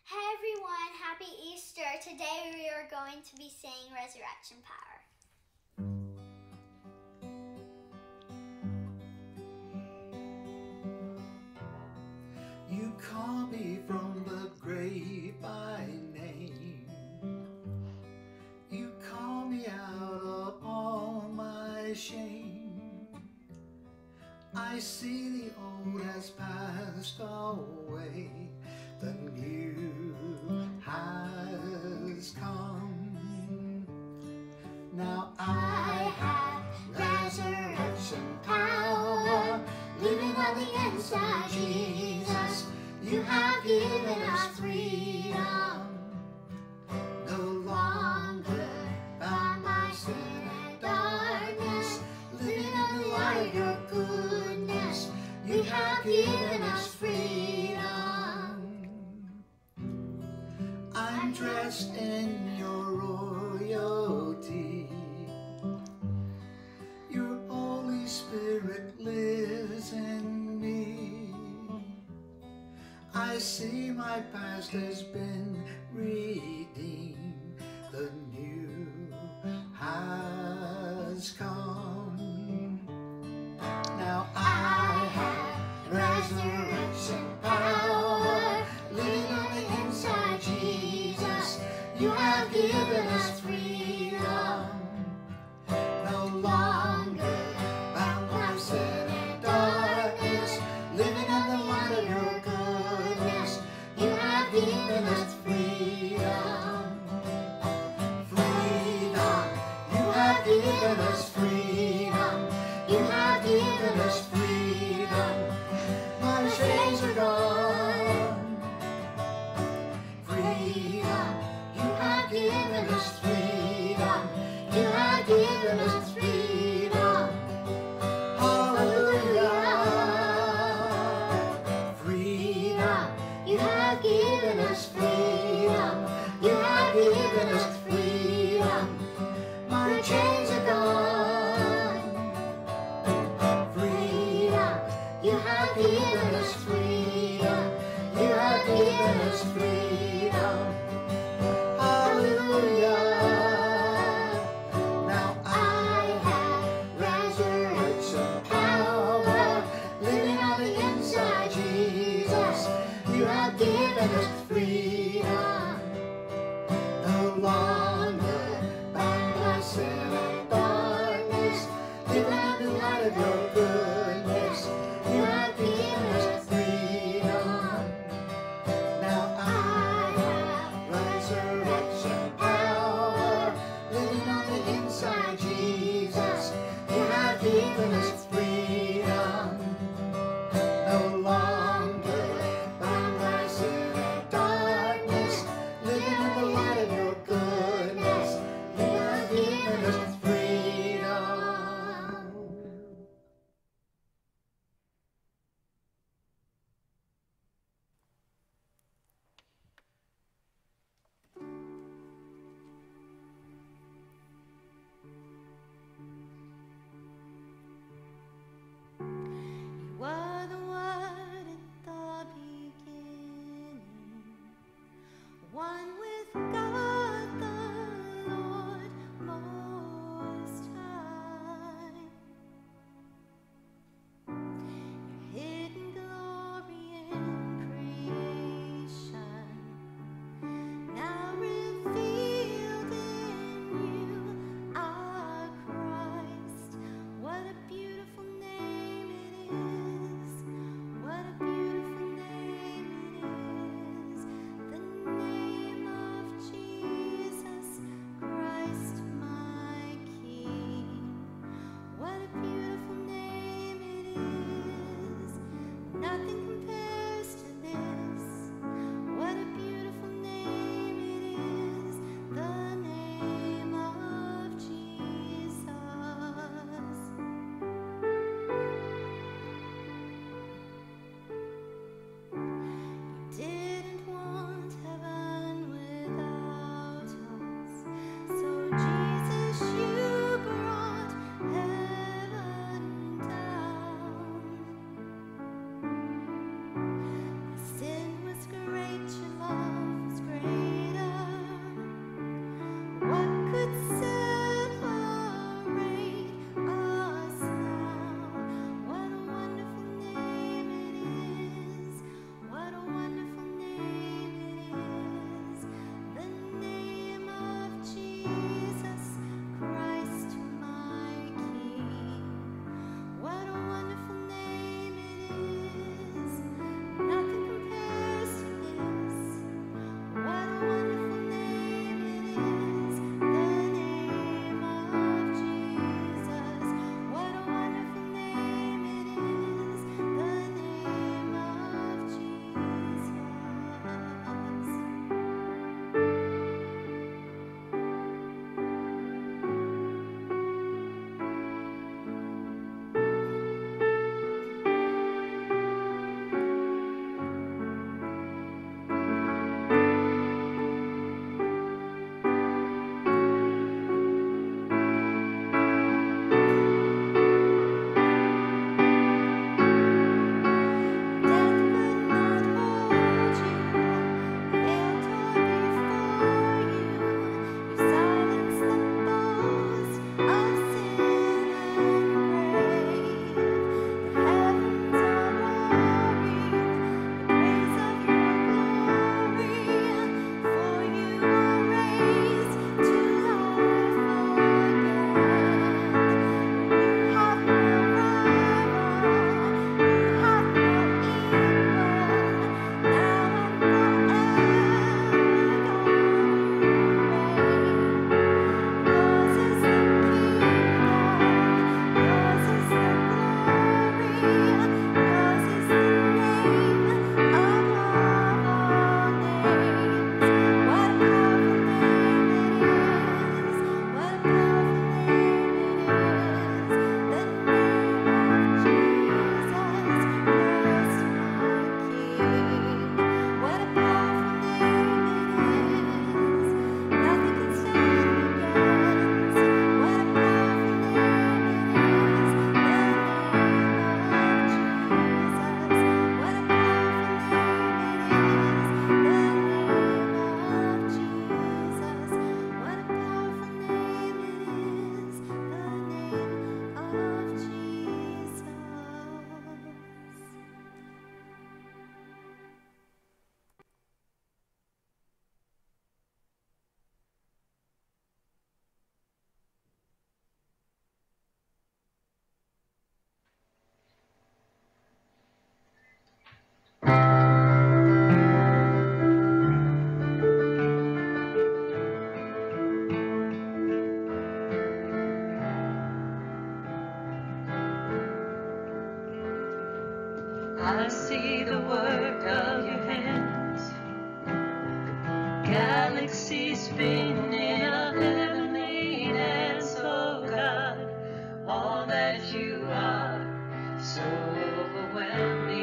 Hi everyone, happy Easter. Today we are going to be saying Resurrection Power. You call me from the grave by name. You call me out of all my shame. I see the old has passed away, the new has come. Now I have resurrection power living on the inside, Jesus. You have given us freedom. No longer bound by sin and darkness, living in the light of your goodness. You have given us freedom. I'm dressed in your royalty. Your Holy Spirit lives in me. I see my past has been redeemed. The new has come. Now I have resurrection power living on the inside, Jesus. You have given us freedom. No longer bound by sin and darkness, living in the light of your goodness. You have given us freedom. Freedom. You have given us freedom. You have given us freedom. My chains are gone. Freedom. You have given us freedom. You have given us freedom. Hallelujah. Freedom. You have given us freedom. You have given us freedom. My chains are gone. Freedom. You have given us freedom. You have given us freedom. Hallelujah. Now I have resurrection power living on the inside, Jesus. You have given us freedom. No longer bound by sin and darkness, living in the light of your goodness. You have given us freedom. Now I have resurrection power living on the inside, Jesus. You have given us freedom. No longer bound by sin and darkness, living in the light of your goodness. You have given us freedom. I see the work of your hands, galaxies spinning in a heavenly dance. Oh God, all that you are, so overwhelming.